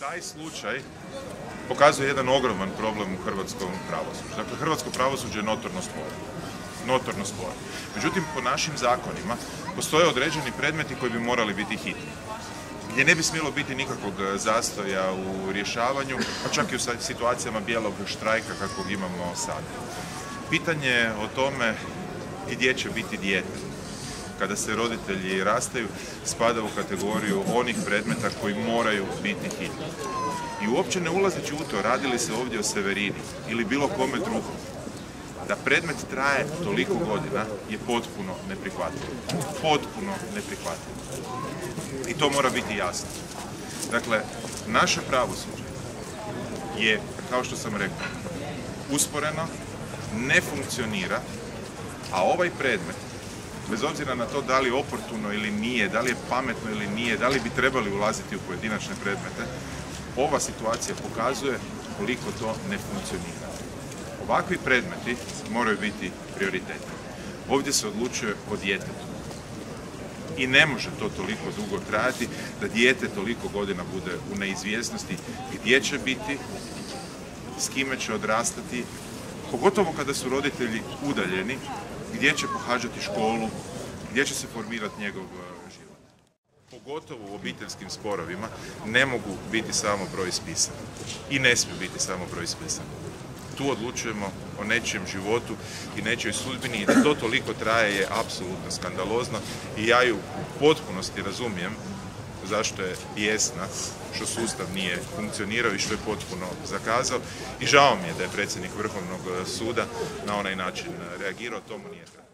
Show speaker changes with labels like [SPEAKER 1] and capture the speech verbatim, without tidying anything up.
[SPEAKER 1] Taj slučaj pokazuje jedan ogroman problem u hrvatskom pravosuđu. Dakle, hrvatsko pravosuđe je notorno sporo. Notorno sporo. Međutim, po našim zakonima postoje određeni predmeti koji bi morali biti hitni, gdje ne bi smjelo biti nikakvog zastoja u rješavanju, pa čak i u situacijama bijelog štrajka kakvog imamo sada. Pitanje o tome gdje će biti dijete kada se roditelji rastaju spada u kategoriju onih predmeta koji moraju biti hitni. I uopće ne ulazeći u to, radili se ovdje o Severini ili bilo kome drugom, da predmet traje toliko godina je potpuno neprihvatljivo. Potpuno neprihvatljivo. I to mora biti jasno. Dakle, naše pravosuđe je, kao što sam rekao, usporeno, ne funkcionira, a ovaj predmet, bez obzira na to da li je oportuno ili nije, da li je pametno ili nije, da li bi trebali ulaziti u pojedinačne predmete, ova situacija pokazuje koliko to ne funkcionira. Ovakvi predmeti moraju biti prioriteti. Ovdje se odlučuje o djetetu. I ne može to toliko dugo trajati da dijete toliko godina bude u neizvjesnosti gdje će biti, s kime će odrastati, pogotovo kada su roditelji udaljeni, gdje će pohađati školu, gdje će se formirati njegov život. Pogotovo u obiteljskim sporovima ne mogu biti samo broj spisa. I ne smiju biti samo broj spisa. Tu odlučujemo o nečijem životu i nečijoj sudbini i da to toliko traje je apsolutno skandalozno i ja ju u potpunosti razumijem zašto je bijesna, što sustav nije funkcionirao i što je potpuno zakazao i žao mi je da je predsjednik Vrhovnog suda na onaj način reagirao, tomu nije trebalo.